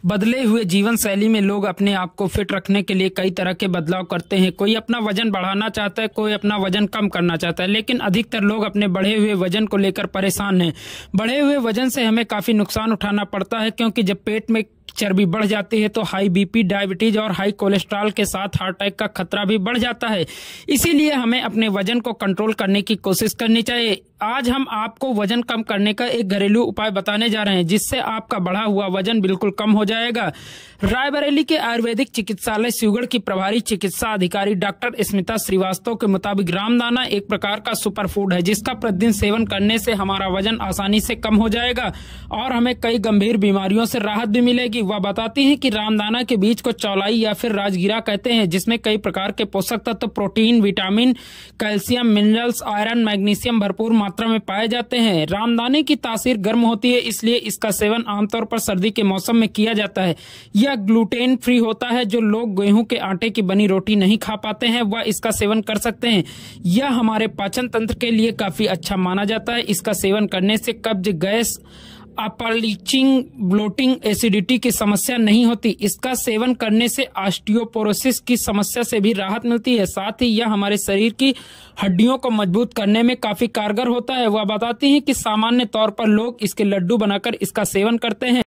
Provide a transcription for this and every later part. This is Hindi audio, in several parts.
बदले हुए जीवन शैली में लोग अपने आप को फिट रखने के लिए कई तरह के बदलाव करते हैं। कोई अपना वजन बढ़ाना चाहता है, कोई अपना वजन कम करना चाहता है, लेकिन अधिकतर लोग अपने बढ़े हुए वजन को लेकर परेशान हैं। बढ़े हुए वजन से हमें काफी नुकसान उठाना पड़ता है, क्योंकि जब पेट में चर्बी बढ़ जाती है तो हाई बीपी, डायबिटीज और हाई कोलेस्ट्रॉल के साथ हार्ट अटैक का खतरा भी बढ़ जाता है। इसीलिए हमें अपने वजन को कंट्रोल करने की कोशिश करनी चाहिए। आज हम आपको वजन कम करने का एक घरेलू उपाय बताने जा रहे हैं, जिससे आपका बढ़ा हुआ वजन बिल्कुल कम हो जाएगा। रायबरेली के आयुर्वेदिक चिकित्सालय शिवगढ़ की प्रभारी चिकित्सा अधिकारी डॉक्टर स्मिता श्रीवास्तव के मुताबिक रामदाना एक प्रकार का सुपर फूड है, जिसका प्रतिदिन सेवन करने से हमारा वजन आसानी से कम हो जाएगा और हमें कई गंभीर बीमारियों से राहत भी मिलेगी। वह बताती हैं कि रामदाना के बीज को चौलाई या फिर राजगीरा कहते हैं, जिसमें कई प्रकार के पोषक तत्व, protein, vitamin, calcium, minerals, iron, magnesium भरपूर मात्रा में पाए जाते हैं। रामदाने की तासीर गर्म होती है, इसलिए इसका सेवन आमतौर पर सर्दी के मौसम में किया जाता है। यह ग्लूटेन फ्री होता है। जो लोग गेहूं के आटे की बनी रोटी नहीं खा पाते हैं, वह इसका सेवन कर सकते हैं। यह हमारे पाचन तंत्र के लिए काफी अच्छा माना जाता है। इसका सेवन करने से कब्ज, गैस, अपलीचिंग, ब्लोटिंग, एसिडिटी की समस्या नहीं होती। इसका सेवन करने से ऑस्टियोपोरोसिस की समस्या से भी राहत मिलती है। साथ ही यह हमारे शरीर की हड्डियों को मजबूत करने में काफी कारगर होता है। वह बताती हैं कि सामान्य तौर पर लोग इसके लड्डू बनाकर इसका सेवन करते हैं।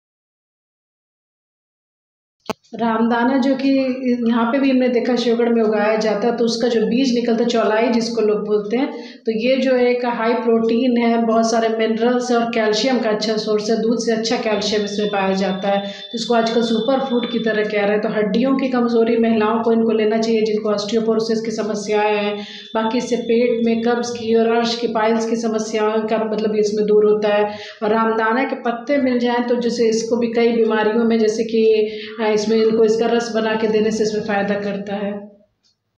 रामदाना जो कि यहाँ पे भी हमने देखा शिवगढ़ में उगाया जाता है, तो उसका जो बीज निकलता है, चौलाई जिसको लोग बोलते हैं, तो ये जो है एक हाई प्रोटीन है, बहुत सारे मिनरल्स और कैल्शियम का अच्छा सोर्स है। दूध से अच्छा कैल्शियम इसमें पाया जाता है, तो इसको आजकल सुपर फूड की तरह कह रहे हैं। तो हड्डियों की कमजोरी महिलाओं को इनको लेना चाहिए, जिनको ऑस्टियोपोरोसिस की समस्याएं हैं। बाकी इससे पेट में कब्ज की और अर्श की, पाइल्स की समस्याओं का मतलब इसमें दूर होता है। और रामदाना के पत्ते मिल जाएं तो जैसे इसको भी कई बीमारियों में, जैसे कि इसमें इनको इसका रस बना के देने से इसमें फ़ायदा करता है।